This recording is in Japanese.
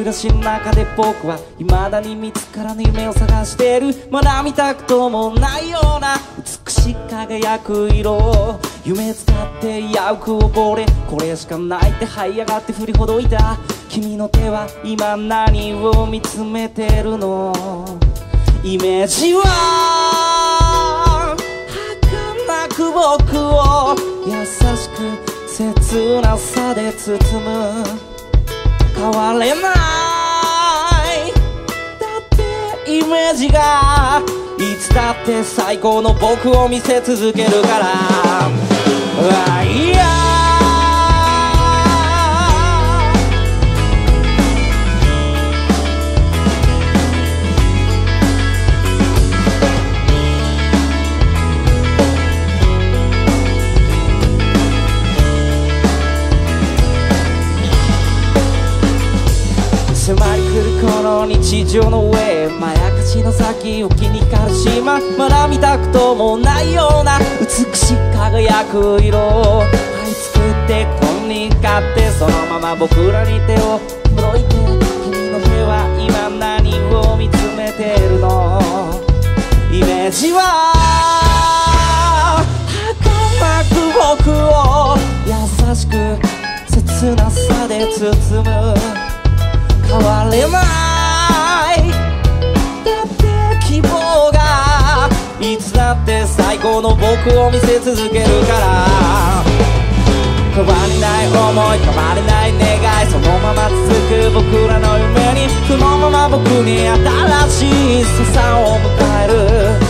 暮らしの中で僕は未だに見つからぬ夢を探している。まだ見たこともないような美しい輝く色を夢使ってやく溺れ、これしかないって這い上がって振りほどいた。君の手は今何を見つめてるの？イメージは儚く僕を優しく切なさで包む。変われないだってイメージがいつだって最高の僕を見せ続けるから。いや迫り来るこの日常の上、まやかしの先を気に光る島、まだ見たこともないような美しい輝く色をはい作って今に勝ってそのまま僕らに手を届いて、君の手は今何を見つめてるの？イメージは儚く僕を優しく切なさで包む。変われないだって希望がいつだって最高の僕を見せ続けるから。変わりない想い変われない願い、そのまま続く僕らの夢にそのまま僕に新しい朝を迎える。